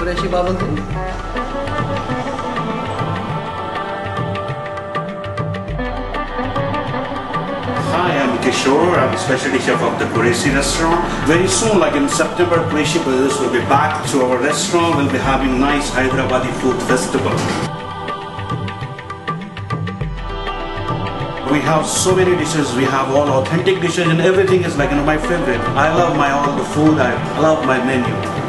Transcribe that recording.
Qureshi Babanji. Hi, I'm Kishore. I'm the specialty chef of the Qureshi restaurant. Very soon, like in September, Qureshi Brothers will be back to our restaurant. We'll be having nice Hyderabadi food festival. We have so many dishes. We have all authentic dishes, and everything is like my favorite. I love all the food. I love my menu.